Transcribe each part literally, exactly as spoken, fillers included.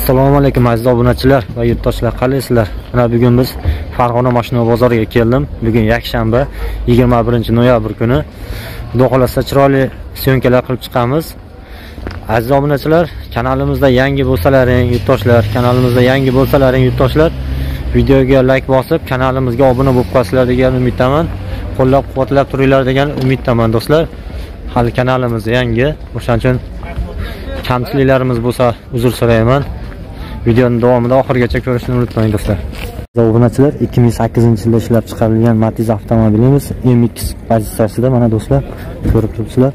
Assalomu alaykum aziz obunachilar va yurtdoshlar, qalaysizlar? Mana bugun biz Farg'ona mashina bozoriga keldim. Bugun yakshanba, yigirma birinchi noyabr kuni. Xudo xolasa chiroyli syomkalar qilib chiqamiz. Aziz obunachilar, kanalimizda yangi bo'lsalaring, yurtdoshlar, kanalimizda yangi bo'lsalaring, yurtdoshlar, videoga like bosib, kanalimizga obuna bo'lib qolasizlar degan umiddaman. Qo'llab-quvvatlab turinglar degan umiddaman do'stlar. Hali kanalimiz yangi, o'shaning uchun kamchiliklarimiz bo'lsa uzr so'rayman. Videoning davomida oxirigacha ko'rishni unutmang do'stlar. Obunachilar, ikki ming sakkizinchi yilda ishlab chiqarilgan Matiz avtomobilimiz M X pozitsiyasida mana do'stlar, ko'rib turibsizlar.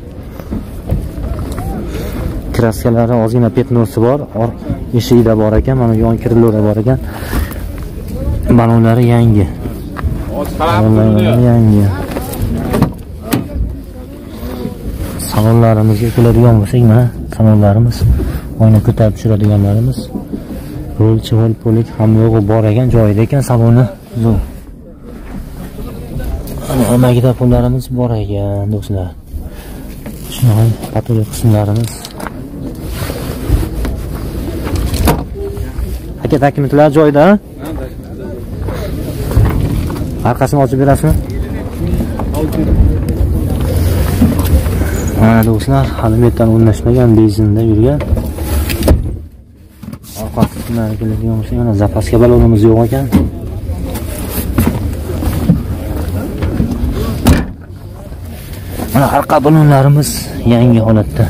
Kraskalari ozgina petnosi bor, eshigida bor ekan, mana yon kirilori bor ekan. Balonlari yangi. Balonlari yangi. Salonlarimizga keladigan bo'lsak, mana salonlarimiz, oyna ko'tarib tushiradiganlarimiz, rol, chivol, polik hamma yo'g'i bor ekan, joyida ekan saloni. Ana magnitofonlarimiz bor ekan do'stlar. Shunday patoli qismlarimiz. Aka dokumentlar joyida. Arkasini ochib berasizmi? Mana do'stlar, hali metan o'rnashmagan, benzinda yurgan. Orqa qismlari keladigan bo'lsa, mana zapaska balonimiz yo'q ekan. Mana orqa balonlarimiz yangi holatda.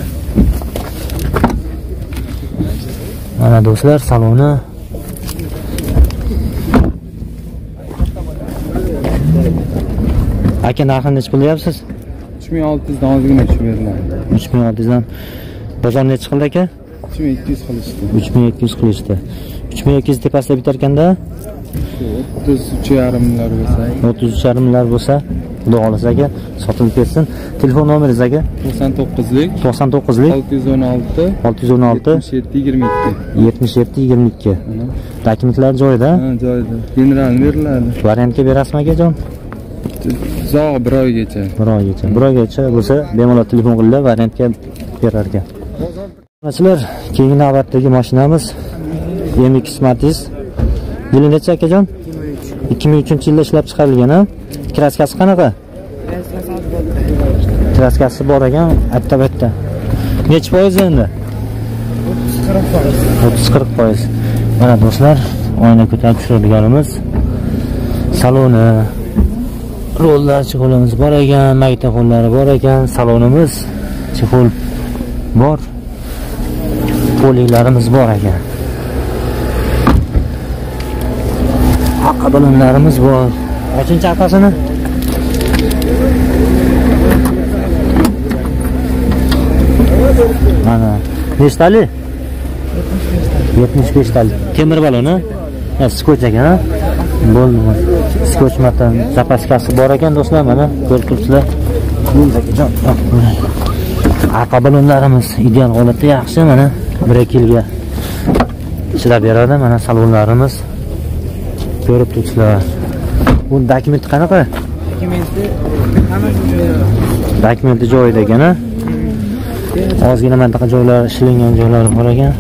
Mana do'stlar, saloni. Aka, narxini nech qilyapsiz? uch ming olti yuz dan ozgina tushib beriladi. uch ming olti yuz dan. Bozor necha qildi aka? uch ming ikki yuz qilishdi. uch ming ikki yuz qilishdi. uch ming ikki yuz tepasida bitar ekanda? o'ttiz uch yarim minglar bo'lsa. o'ttiz uch yarim minglar bo'lsa, xudo xolasa aka, sotilib ketsin. Telefon nomeringiz aka? to'qson to'qqizlik to'qson to'qqizlik olti yuz o'n olti olti yuz o'n olti yetmish yetti yigirma ikki. yetmish yetti yigirma ikki. Dokumentlar joyida? Ha, joyida. General beriladi. Variantga berasizmi akajon? Uzoq bir oygacha. bir oygacha. bir oygacha bo'lsa, bemalol telefon qilib variantga berar ekan. Do'stlar, keyingi navbatdagi mashinamiz M X Matiz. Yili necha akajon? ikki ming uchinchi yilda ishlab chiqarilgan, ha? Kraskasi qanaqa? Kraskasi bor ekan, atta-batta. Necha foiz endi? o'ttiz qirq foiz. Mana do'stlar, oyna ko'tarib tushiradiganimiz. Saloni, rollar, chexolimiz bor ekan, magnitofonlari bor ekan, salonimiz, chexol bor. Poliklarimiz bor ekan. Orqa balonlarimiz bor. Qancha orqasini? Mana nechtali? yetmish besh tali. Temir baloni, ha, skoch ekan, ha? Bo'ldi. Skoch matan zapaskasi bor ekan do'stlar, mana ko'rib turibsizlar. Bo'ldi. Orqa balonlarimiz ideal holatda, yaxshi, mana bir ikki yilga chidab beradi. Mana salonlarimiz ko'rib turibsizlar. Bu dokument qanaqa? Dokumenti hammasi joyida. Dokumenti joyida ekan, ha? Ozgina mantaqa joylar, ishlangan joylari bor ekan.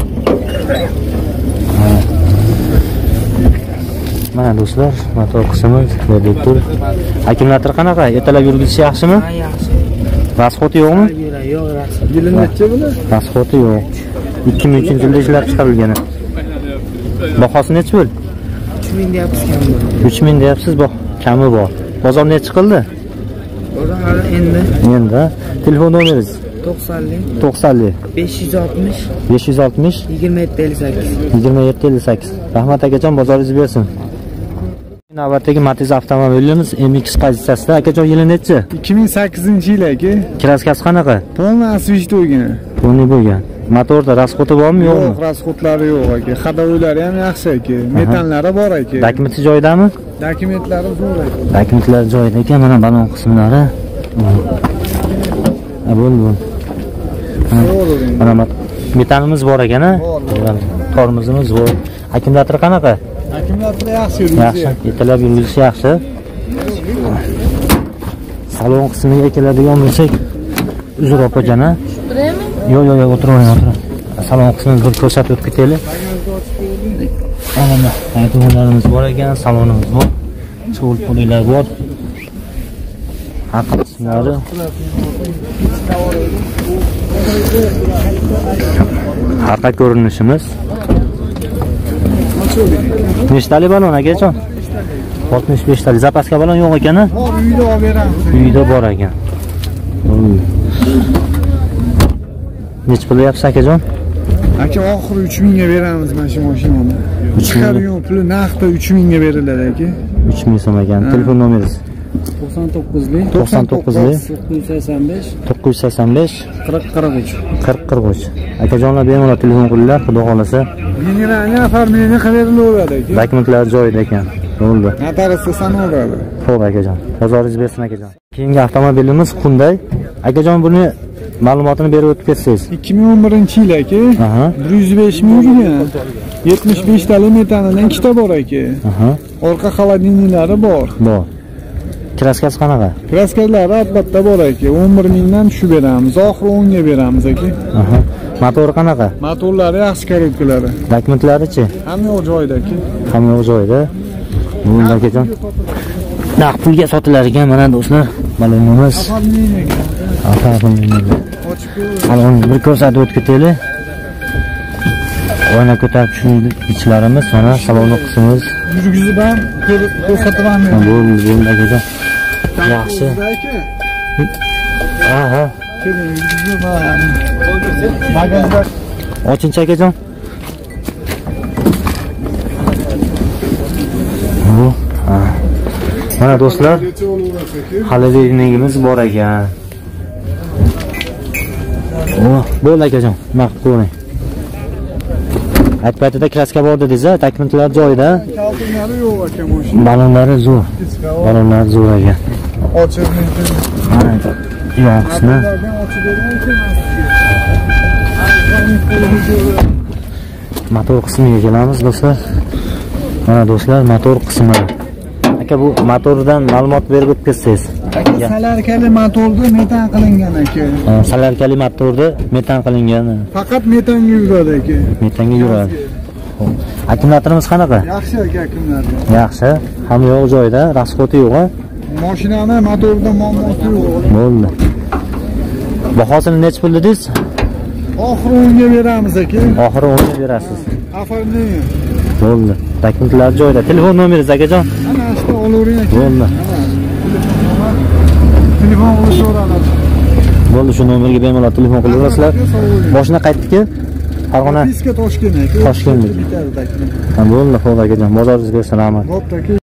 Mana do'stlar, motor qismi, reduktor. Akkumulyator qanaqa? Ertalab yurgizishi yaxshimi? Ha, yaxshi. Rasxoti yo'qmi? Yo'q, yaxshi. Yili necha buni? Rasxoti yo'q. ikki ming uchinchi yilda ishlab chiqarilgan. Bahosi necha bo'l? uch ming deyapsiz kam bor. uch ming deyapsiz, bor, kami bor. Bozor necha qildi? Bozor hali endi. Endi telefon nomeringiz? to'qsonlik to'qsonlik besh yuz oltmish besh yuz oltmish yigirma yetti ellik sakkiz. yigirma yetti ellik sakkiz. Rahmat akajon, bozoringiz bersin. Navbatdagi Matiz avtomobilimiz M X pozitsiyasida. Akajon, yili necha? ikki ming sakkizinchi yil aka. Kraskasi qanaqa? Polni asvishda bo'lgan. Buni bo'lgan. Motorda rasxoti bormi, yo'qmi? Yo'q, rasxotlari yo'q aka. Xadovoylari ham yaxshi aka. Metanlari bor aka. Dokumenti joyidami? Dokumentlari zo'r aka. Dokumentlar joyida ekan, mana balon qismlari. Ha, bo'ldi. Mana metanimiz bor ekan, ha? Tormozimiz bor. Akkumulyator qanaqa? Akkumulyator yaxshi. Yaxshi, ertalab yurilishi yaxshi. Salon qismiga keladigan bo'lsak, uzr opajon, ha? Yo'q, yo'q, yo'q, o'tiravering, o'tiravering. Salon qismini bir ko'rsatib o'tib ketaylik. Mana aytuvlarimiz bor ekan, salonimiz bor. Cho'l po'lilar bor. Haqi qismlari. Haqa ko'rinishimiz. Nechtali balon akajon? oltmish besh tali. Zapaska balon yo'q ekan-a? Bor, uyda olib beramiz. Uyda bor ekan. Nech pul deyapsiz akajon? Aka oxiri uch mingga beramiz mana shu mashinani. Chiqargan puli naqdda uch mingga beriladi aka. uch ming so'm ekan. Telefon nomeringiz? to'qson to'qqizlik to'qson to'qqizlik to'qqiz yuz sakson besh to'qqiz yuz sakson besh qirq qirq uch qirq qirq uch. Akajonlar bemalol telefon qilinglar, xudo xolasa. Generalni оформление qilib berilaveradi aka. Dokumentlar joyida ekan. Bo'ldi. Notariusga sanoveradi. Xo'p akajon. Bozoringiz bersin akajon. Keyingi avtomobilimiz Hyundai. Akajon buni ma'lumotini berib o'tib ketsangiz. ikki ming o'n birinchi yil aka. Aha. bir yuz besh ming yurgan. yetmish besh tali metanidan ikkita bor aka. Aha. Orqa xolodilniklari bor. Bor. Kraskasi qanaqa? Kraskalari albatta bor aka. o'n bir mingdan tushib beramiz. Oxiri o'n ga beramiz aka. Aha. Motori qanaqa? Motorlari yaxshi korobkalari. Dokumentlari-chi? Hamma yo'q joyida aka. Hamma yo'q joyida. Bo'ldi akajon. Naqd pulga sotilar ekan mana do'stlar. Balonimiz. Oxirni Afaqingiz. Salon bir ko'rsatib o'tib ketaylik. Oyna ko'tarib tushirdik ichlarimiz, mana salonni qismimiz. yurgizib ham ko'rsatib ham Bo'ldi, bo'ldi akajon. Yaxshi. Aha. Keling, yurgizib ham. Bagajlar Ochinchi akajon. Bu, ha. Mana do'stlar, xolodilnigimiz bor ekan. Oh, bo'ldi akajon. Naqd ko'ring. Aytpaytida kraska bor dedingiz-a, dokumentlar joyida. kaltinlari yo'q aka mashina. Balonlari zo'r. Balonlar zo'r ekan. Ochib mumkin. Mana yo'q qismi. Ulardan ochib bermayman. Motor qismiga kelamiz do'stlar. Mana do'stlar, motor qismi. Aka bu motordan ma'lumot berib o'tib ketsangiz. Salarkali motorda metan qilingan aka. Salarkali motorda metan qilingan. Faqat metanga yuradi aka. Metanga yuradi. Xo'p. Akkumulyatorimiz qanaqa? Yaxshi aka akkumulyator. Yaxshi. Hamma yo'q joyida, rasxoti yo'q-a? Mashinani motorida muammosi yo'q. Bo'ldi. Bahosini nech pul dedingiz? Oxiri o'n ga beramiz aka. Oxiri o'n ga berasiz. Oxirni. Bo'ldi. Dokumentlar joyida. Telefon nomeringiz akajon? Ana shu olavering aka. Bo'ldi. Telefon qilishaveramiz. Bo'ldi, shu nomerga bemalol telefon qilaverasizlar. Mashina qaytdiki? Farg'ona. Piska Toshkent aka. Toshkent. Bitardi aka. Ha, bo'ldi, xo'p akajon. Bozoringiz bersin, rahmat. Bo'pti aka.